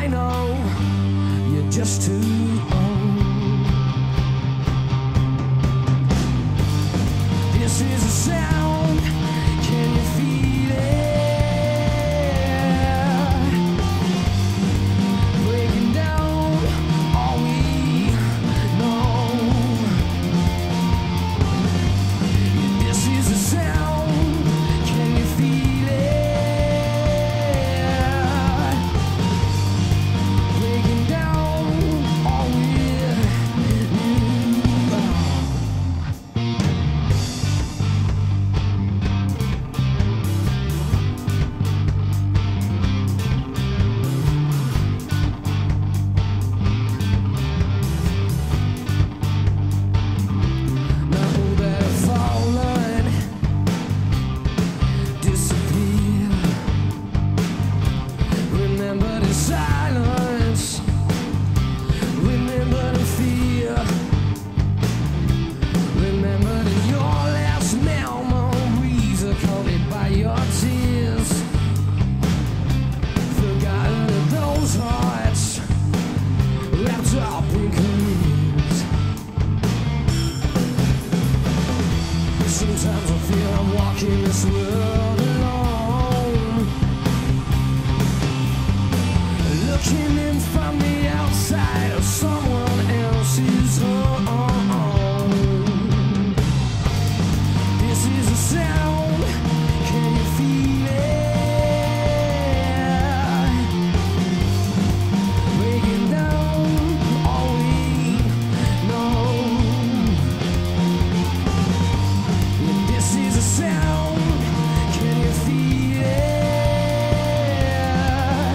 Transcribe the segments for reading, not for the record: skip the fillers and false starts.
know you're just too old. This is a sound, can you feel it? Breaking down all we know. This is a sound, can you feel it? Breaking down all we sometimes I feel I'm walking this world alone, looking in from the outside of someone else's home. This is a sound, can you feel it? Breaking down all we know. This is a sound, can you feel it?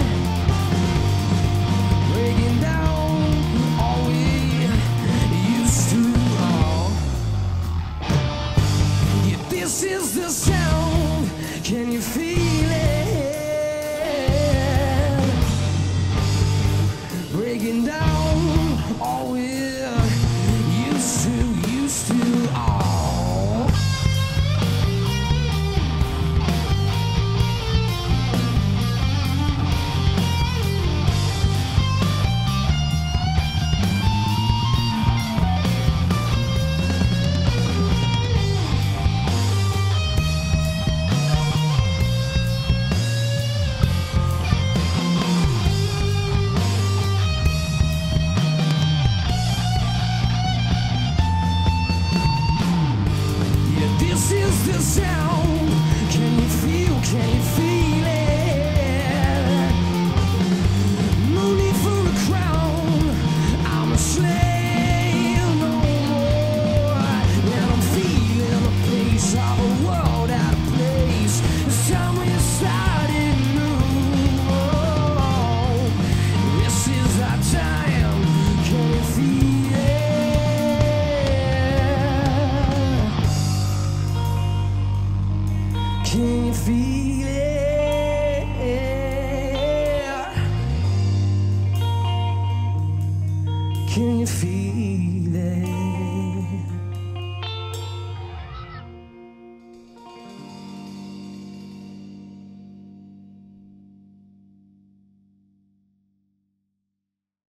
Breaking down all we used to own. Yeah, this is the sound, can you feel it? Breaking down all we used to own. This is the sound, can you feel it? No need for a crown, I'm a slave no more. And I'm feeling the pace of a world out of place. It's time we started new. This is our time, can you feel it? Can you feel it? Can you feel it?